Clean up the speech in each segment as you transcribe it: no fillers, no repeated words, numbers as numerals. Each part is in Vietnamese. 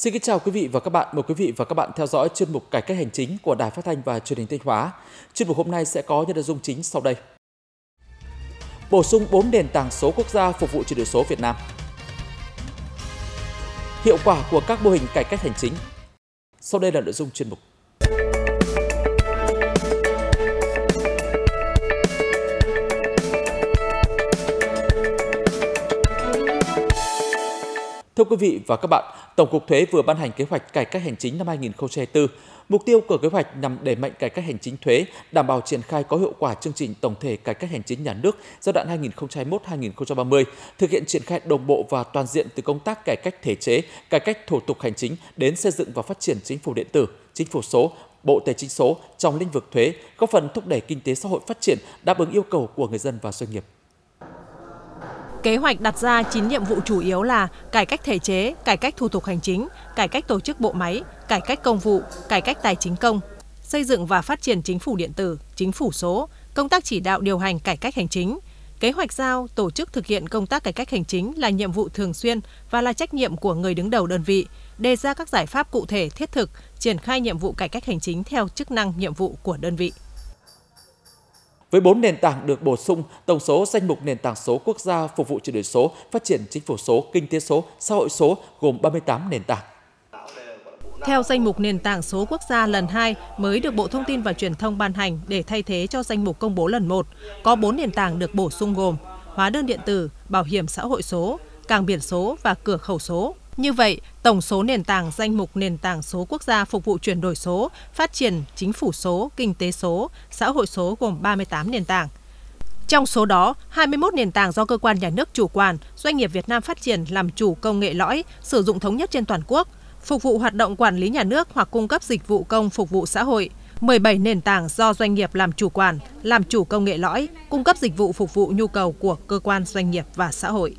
Xin kính chào quý vị và các bạn. Mời quý vị và các bạn theo dõi chuyên mục Cải cách hành chính của Đài Phát thanh và Truyền hình Thanh Hóa. Chuyên mục hôm nay sẽ có những nội dung chính sau đây. Bổ sung 4 nền tảng số quốc gia phục vụ chuyển đổi số Việt Nam. Hiệu quả của các mô hình cải cách hành chính. Sau đây là nội dung chuyên mục. Thưa quý vị và các bạn, Tổng cục Thuế vừa ban hành kế hoạch cải cách hành chính năm 2024. Mục tiêu của kế hoạch nhằm đẩy mạnh cải cách hành chính thuế, đảm bảo triển khai có hiệu quả chương trình tổng thể cải cách hành chính nhà nước giai đoạn 2021-2030, thực hiện triển khai đồng bộ và toàn diện từ công tác cải cách thể chế, cải cách thủ tục hành chính đến xây dựng và phát triển chính phủ điện tử, chính phủ số, Bộ Tài chính số trong lĩnh vực thuế, góp phần thúc đẩy kinh tế xã hội phát triển, đáp ứng yêu cầu của người dân và doanh nghiệp. Kế hoạch đặt ra 9 nhiệm vụ chủ yếu là cải cách thể chế, cải cách thủ tục hành chính, cải cách tổ chức bộ máy, cải cách công vụ, cải cách tài chính công, xây dựng và phát triển chính phủ điện tử, chính phủ số, công tác chỉ đạo điều hành cải cách hành chính. Kế hoạch giao tổ chức thực hiện công tác cải cách hành chính là nhiệm vụ thường xuyên và là trách nhiệm của người đứng đầu đơn vị, đề ra các giải pháp cụ thể thiết thực, triển khai nhiệm vụ cải cách hành chính theo chức năng nhiệm vụ của đơn vị. Với 4 nền tảng được bổ sung, tổng số danh mục nền tảng số quốc gia phục vụ chuyển đổi số, phát triển chính phủ số, kinh tế số, xã hội số gồm 38 nền tảng. Theo danh mục nền tảng số quốc gia lần 2 mới được Bộ Thông tin và Truyền thông ban hành để thay thế cho danh mục công bố lần 1, có 4 nền tảng được bổ sung gồm hóa đơn điện tử, bảo hiểm xã hội số, cảng biển số và cửa khẩu số. Như vậy, tổng số nền tảng danh mục nền tảng số quốc gia phục vụ chuyển đổi số, phát triển chính phủ số, kinh tế số, xã hội số gồm 38 nền tảng. Trong số đó, 21 nền tảng do cơ quan nhà nước chủ quản, doanh nghiệp Việt Nam phát triển làm chủ công nghệ lõi, sử dụng thống nhất trên toàn quốc, phục vụ hoạt động quản lý nhà nước hoặc cung cấp dịch vụ công phục vụ xã hội. 17 nền tảng do doanh nghiệp làm chủ quản, làm chủ công nghệ lõi, cung cấp dịch vụ phục vụ nhu cầu của cơ quan doanh nghiệp và xã hội.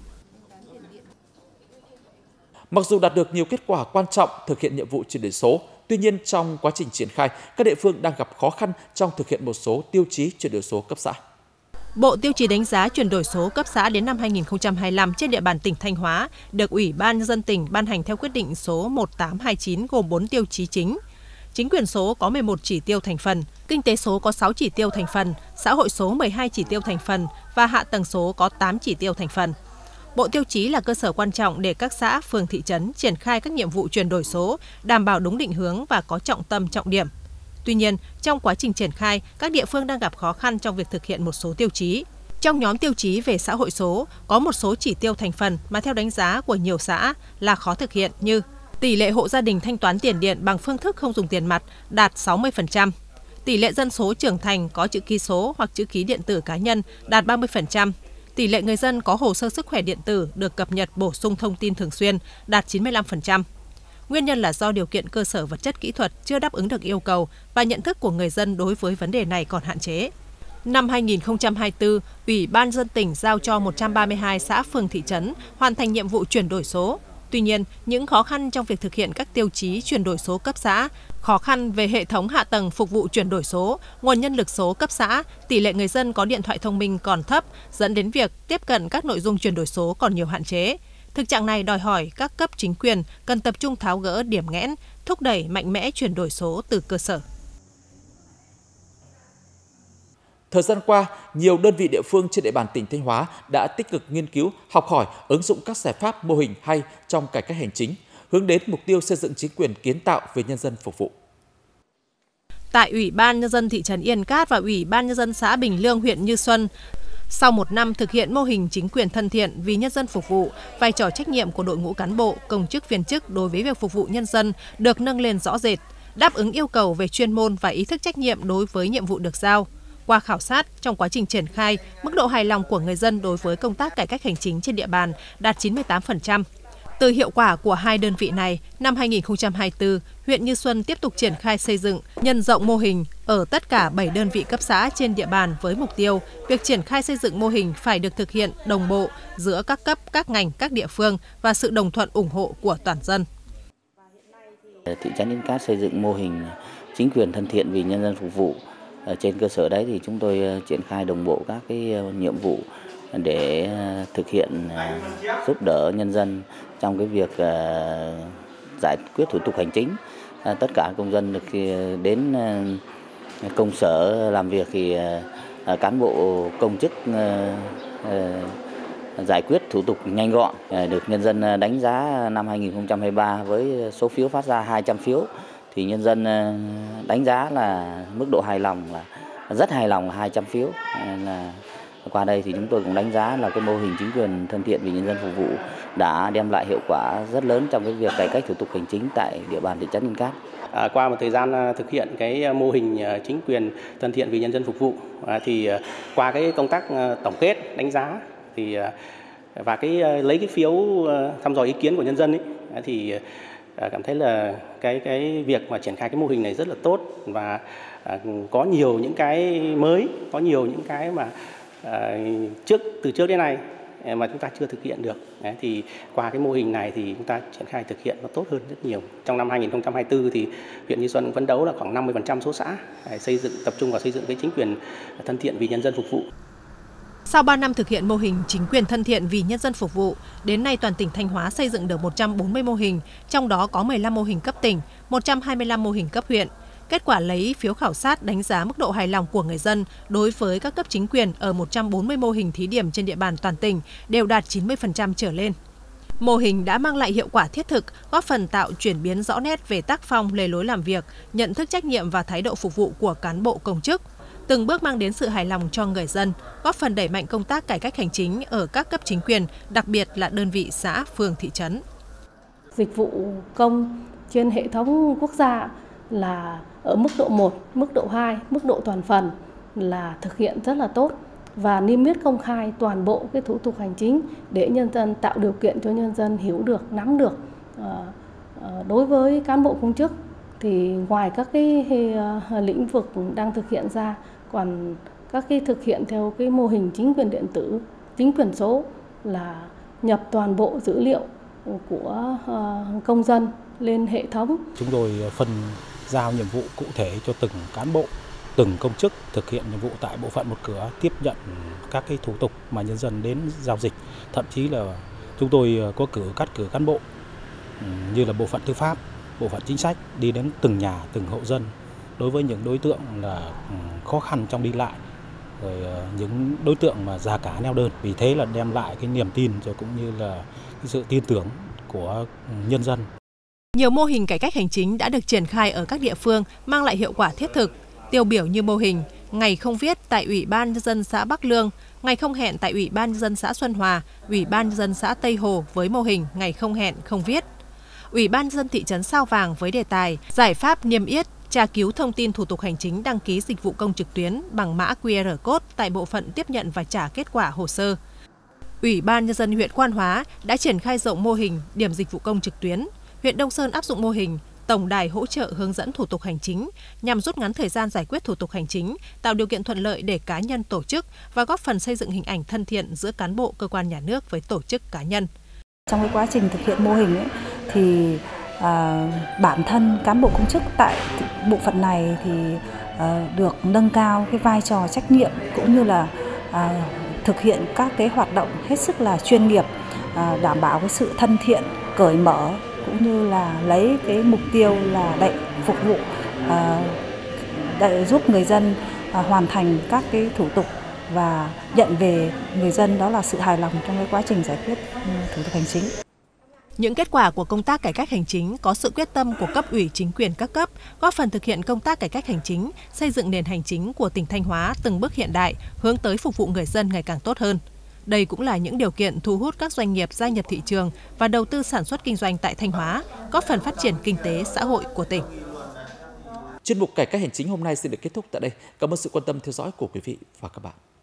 Mặc dù đạt được nhiều kết quả quan trọng thực hiện nhiệm vụ chuyển đổi số, tuy nhiên trong quá trình triển khai, các địa phương đang gặp khó khăn trong thực hiện một số tiêu chí chuyển đổi số cấp xã. Bộ Tiêu chí đánh giá chuyển đổi số cấp xã đến năm 2025 trên địa bàn tỉnh Thanh Hóa được Ủy ban Nhân dân tỉnh ban hành theo quyết định số 1829 gồm 4 tiêu chí chính. Chính quyền số có 11 chỉ tiêu thành phần, kinh tế số có 6 chỉ tiêu thành phần, xã hội số 12 chỉ tiêu thành phần và hạ tầng số có 8 chỉ tiêu thành phần. Bộ tiêu chí là cơ sở quan trọng để các xã, phường, thị trấn triển khai các nhiệm vụ chuyển đổi số, đảm bảo đúng định hướng và có trọng tâm, trọng điểm. Tuy nhiên, trong quá trình triển khai, các địa phương đang gặp khó khăn trong việc thực hiện một số tiêu chí. Trong nhóm tiêu chí về xã hội số, có một số chỉ tiêu thành phần mà theo đánh giá của nhiều xã là khó thực hiện như tỷ lệ hộ gia đình thanh toán tiền điện bằng phương thức không dùng tiền mặt đạt 60%, tỷ lệ dân số trưởng thành có chữ ký số hoặc chữ ký điện tử cá nhân đạt 30%, tỷ lệ người dân có hồ sơ sức khỏe điện tử được cập nhật bổ sung thông tin thường xuyên đạt 95%. Nguyên nhân là do điều kiện cơ sở vật chất kỹ thuật chưa đáp ứng được yêu cầu và nhận thức của người dân đối với vấn đề này còn hạn chế. Năm 2024, Ủy ban Nhân dân tỉnh giao cho 132 xã phường thị trấn hoàn thành nhiệm vụ chuyển đổi số. Tuy nhiên, những khó khăn trong việc thực hiện các tiêu chí chuyển đổi số cấp xã, khó khăn về hệ thống hạ tầng phục vụ chuyển đổi số, nguồn nhân lực số cấp xã, tỷ lệ người dân có điện thoại thông minh còn thấp, dẫn đến việc tiếp cận các nội dung chuyển đổi số còn nhiều hạn chế. Thực trạng này đòi hỏi các cấp chính quyền cần tập trung tháo gỡ điểm nghẽn, thúc đẩy mạnh mẽ chuyển đổi số từ cơ sở. Thời gian qua, nhiều đơn vị địa phương trên địa bàn tỉnh Thanh Hóa đã tích cực nghiên cứu, học hỏi, ứng dụng các giải pháp mô hình hay trong cải cách hành chính, hướng đến mục tiêu xây dựng chính quyền kiến tạo vì nhân dân phục vụ. Tại Ủy ban Nhân dân thị trấn Yên Cát và Ủy ban Nhân dân xã Bình Lương, huyện Như Xuân, sau một năm thực hiện mô hình chính quyền thân thiện vì nhân dân phục vụ, vai trò trách nhiệm của đội ngũ cán bộ, công chức viên chức đối với việc phục vụ nhân dân được nâng lên rõ rệt, đáp ứng yêu cầu về chuyên môn và ý thức trách nhiệm đối với nhiệm vụ được giao. Qua khảo sát, trong quá trình triển khai, mức độ hài lòng của người dân đối với công tác cải cách hành chính trên địa bàn đạt 98%. Từ hiệu quả của hai đơn vị này, năm 2024, huyện Như Xuân tiếp tục triển khai xây dựng, nhân rộng mô hình ở tất cả 7 đơn vị cấp xã trên địa bàn với mục tiêu việc triển khai xây dựng mô hình phải được thực hiện đồng bộ giữa các cấp, các ngành, các địa phương và sự đồng thuận ủng hộ của toàn dân. Thị trấn Yên Cát xây dựng mô hình chính quyền thân thiện vì nhân dân phục vụ. Trên cơ sở đấy thì chúng tôi triển khai đồng bộ các cái nhiệm vụ để thực hiện giúp đỡ nhân dân trong cái việc giải quyết thủ tục hành chính. Tất cả công dân được đến công sở làm việc thì cán bộ công chức giải quyết thủ tục nhanh gọn, được nhân dân đánh giá năm 2023 với số phiếu phát ra 200 phiếu thì nhân dân đánh giá là mức độ hài lòng là rất hài lòng là 200 phiếu. Là qua đây thì chúng tôi cũng đánh giá là cái mô hình chính quyền thân thiện vì nhân dân phục vụ đã đem lại hiệu quả rất lớn trong cái việc cải cách thủ tục hành chính tại địa bàn thị trấn Yên Cát. Qua một thời gian thực hiện cái mô hình chính quyền thân thiện vì nhân dân phục vụ thì qua cái công tác tổng kết đánh giá thì và lấy cái phiếu thăm dò ý kiến của nhân dân ấy, thì cảm thấy là cái việc mà triển khai cái mô hình này rất là tốt và có nhiều những cái mới, có nhiều những cái mà từ trước đến nay mà chúng ta chưa thực hiện được. Đấy, thì qua cái mô hình này thì chúng ta triển khai thực hiện nó tốt hơn rất nhiều. Trong năm 2024 thì huyện Như Xuân phấn đấu là khoảng 50% số xã tập trung vào xây dựng cái chính quyền thân thiện vì nhân dân phục vụ. Sau 3 năm thực hiện mô hình chính quyền thân thiện vì nhân dân phục vụ, đến nay toàn tỉnh Thanh Hóa xây dựng được 140 mô hình, trong đó có 15 mô hình cấp tỉnh, 125 mô hình cấp huyện. Kết quả lấy phiếu khảo sát đánh giá mức độ hài lòng của người dân đối với các cấp chính quyền ở 140 mô hình thí điểm trên địa bàn toàn tỉnh đều đạt 90% trở lên. Mô hình đã mang lại hiệu quả thiết thực, góp phần tạo chuyển biến rõ nét về tác phong, lề lối làm việc, nhận thức trách nhiệm và thái độ phục vụ của cán bộ công chức. Từng bước mang đến sự hài lòng cho người dân, góp phần đẩy mạnh công tác cải cách hành chính ở các cấp chính quyền, đặc biệt là đơn vị xã, phường, thị trấn. Dịch vụ công trên hệ thống quốc gia là ở mức độ 1, mức độ 2, mức độ toàn phần là thực hiện rất là tốt và niêm yết công khai toàn bộ cái thủ tục hành chính để nhân dân tạo điều kiện cho nhân dân hiểu được, nắm được. Đối với cán bộ công chức thì ngoài các cái lĩnh vực đang thực hiện ra, còn các cái thực hiện theo cái mô hình chính quyền điện tử, chính quyền số là nhập toàn bộ dữ liệu của công dân lên hệ thống. Chúng tôi phân giao nhiệm vụ cụ thể cho từng cán bộ, từng công chức thực hiện nhiệm vụ tại bộ phận một cửa, tiếp nhận các cái thủ tục mà nhân dân đến giao dịch. Thậm chí là chúng tôi có cắt cử cán bộ như là bộ phận tư pháp, bộ phận chính sách đi đến từng nhà, từng hộ dân đối với những đối tượng là khó khăn trong đi lại, rồi những đối tượng mà già cả neo đơn. Vì thế là đem lại cái niềm tin rồi cũng như là cái sự tin tưởng của nhân dân. Nhiều mô hình cải cách hành chính đã được triển khai ở các địa phương mang lại hiệu quả thiết thực. Tiêu biểu như mô hình Ngày không viết tại Ủy ban Nhân dân xã Bắc Lương, Ngày không hẹn tại Ủy ban Nhân dân xã Xuân Hòa, Ủy ban Nhân dân xã Tây Hồ với mô hình Ngày không hẹn không viết. Ủy ban Nhân dân thị trấn Sao Vàng với đề tài giải pháp niêm yết, tra cứu thông tin thủ tục hành chính đăng ký dịch vụ công trực tuyến bằng mã QR code tại bộ phận tiếp nhận và trả kết quả hồ sơ. Ủy ban Nhân dân huyện Quan Hóa đã triển khai rộng mô hình điểm dịch vụ công trực tuyến. Huyện Đông Sơn áp dụng mô hình tổng đài hỗ trợ hướng dẫn thủ tục hành chính nhằm rút ngắn thời gian giải quyết thủ tục hành chính, tạo điều kiện thuận lợi để cá nhân tổ chức và góp phần xây dựng hình ảnh thân thiện giữa cán bộ cơ quan nhà nước với tổ chức cá nhân. Trong cái quá trình thực hiện mô hình ấy, thì bản thân cán bộ công chức tại bộ phận này thì được nâng cao cái vai trò trách nhiệm cũng như là thực hiện các cái hoạt động hết sức là chuyên nghiệp, đảm bảo cái sự thân thiện, cởi mở cũng như là lấy cái mục tiêu là phục vụ giúp người dân hoàn thành các cái thủ tục và nhận về người dân đó là sự hài lòng trong cái quá trình giải quyết thủ tục hành chính. Những kết quả của công tác cải cách hành chính có sự quyết tâm của cấp ủy chính quyền các cấp, góp phần thực hiện công tác cải cách hành chính, xây dựng nền hành chính của tỉnh Thanh Hóa từng bước hiện đại, hướng tới phục vụ người dân ngày càng tốt hơn. Đây cũng là những điều kiện thu hút các doanh nghiệp gia nhập thị trường và đầu tư sản xuất kinh doanh tại Thanh Hóa, góp phần phát triển kinh tế xã hội của tỉnh. Chuyên mục cải cách hành chính hôm nay xin được kết thúc tại đây. Cảm ơn sự quan tâm theo dõi của quý vị và các bạn.